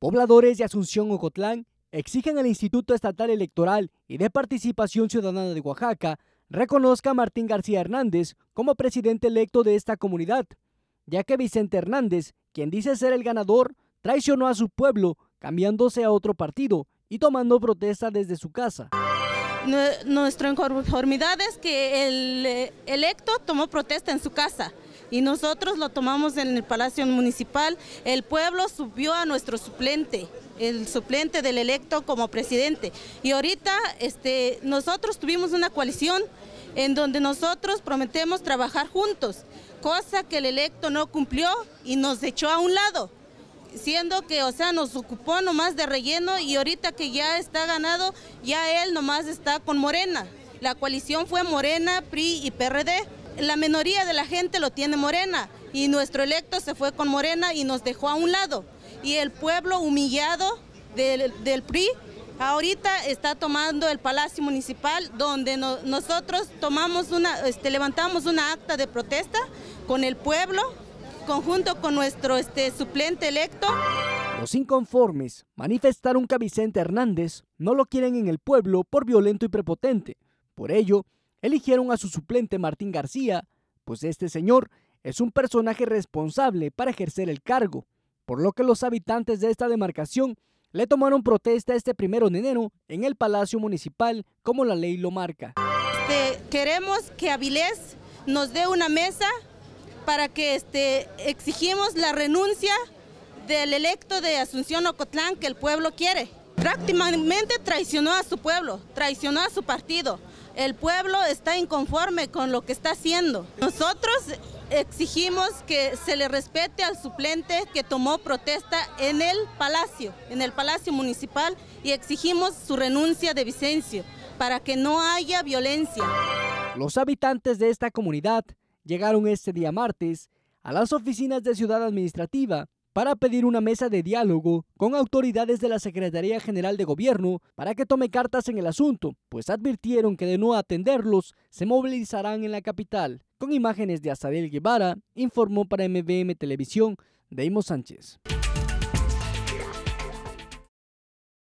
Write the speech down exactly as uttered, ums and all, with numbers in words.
Pobladores de Asunción Ocotlán exigen al Instituto Estatal Electoral y de Participación Ciudadana de Oaxaca reconozca a Martín García Hernández como presidente electo de esta comunidad, ya que Vicente Hernández, quien dice ser el ganador, traicionó a su pueblo cambiándose a otro partido y tomando protesta desde su casa. Nuestra inconformidad es que el electo tomó protesta en su casa y nosotros lo tomamos en el Palacio Municipal. El pueblo subió a nuestro suplente, el suplente del electo como presidente. Y ahorita este, nosotros tuvimos una coalición en donde nosotros prometemos trabajar juntos, cosa que el electo no cumplió y nos echó a un lado, siendo que, o sea, nos ocupó nomás de relleno y ahorita que ya está ganado, ya él nomás está con Morena. La coalición fue Morena, P R I y P R D. La minoría de la gente lo tiene Morena y nuestro electo se fue con Morena y nos dejó a un lado. Y el pueblo humillado del, del P R I ahorita está tomando el Palacio Municipal, donde no, nosotros tomamos una, este, levantamos una acta de protesta con el pueblo, conjunto con nuestro este, suplente electo. Los inconformes manifestaron que a Vicente Hernández no lo quieren en el pueblo por violento y prepotente. Por ello, eligieron a su suplente Martín García, pues este señor es un personaje responsable para ejercer el cargo, por lo que los habitantes de esta demarcación le tomaron protesta este primero de enero en el Palacio Municipal, como la ley lo marca. Este, queremos que Avilés nos dé una mesa para que este, exigimos la renuncia del electo de Asunción Ocotlán que el pueblo quiere. Prácticamente traicionó a su pueblo, traicionó a su partido. El pueblo está inconforme con lo que está haciendo. Nosotros exigimos que se le respete al suplente que tomó protesta en el Palacio, en el Palacio Municipal, y exigimos su renuncia de Vicencio para que no haya violencia. Los habitantes de esta comunidad llegaron este día martes a las oficinas de Ciudad Administrativa para pedir una mesa de diálogo con autoridades de la Secretaría General de Gobierno para que tome cartas en el asunto, pues advirtieron que de no atenderlos se movilizarán en la capital. Con imágenes de Azadel Guevara, informó para M V M Televisión, Deimo Sánchez.